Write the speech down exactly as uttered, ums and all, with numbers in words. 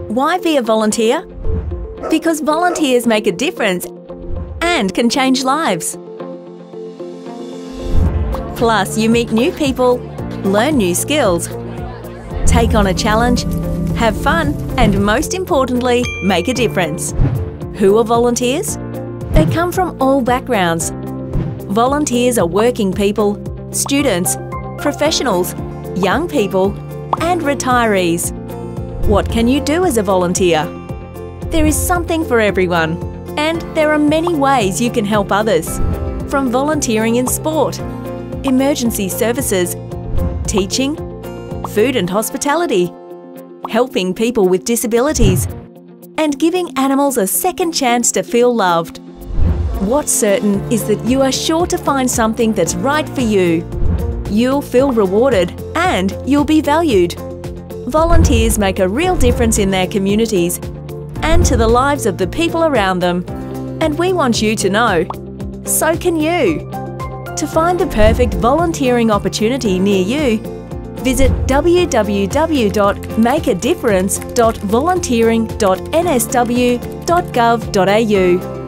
Why be a volunteer? Because volunteers make a difference and can change lives. Plus, you meet new people, learn new skills, take on a challenge, have fun, and most importantly, make a difference. Who are volunteers? They come from all backgrounds. Volunteers are working people, students, professionals, young people, and retirees. What can you do as a volunteer? There is something for everyone, and there are many ways you can help others. From volunteering in sport, emergency services, teaching, food and hospitality, helping people with disabilities, and giving animals a second chance to feel loved. What's certain is that you are sure to find something that's right for you. You'll feel rewarded and you'll be valued. Volunteers make a real difference in their communities and to the lives of the people around them. And we want you to know. So can you. To find the perfect volunteering opportunity near you, visit w w w dot make a difference dot volunteering dot n s w dot gov dot a u.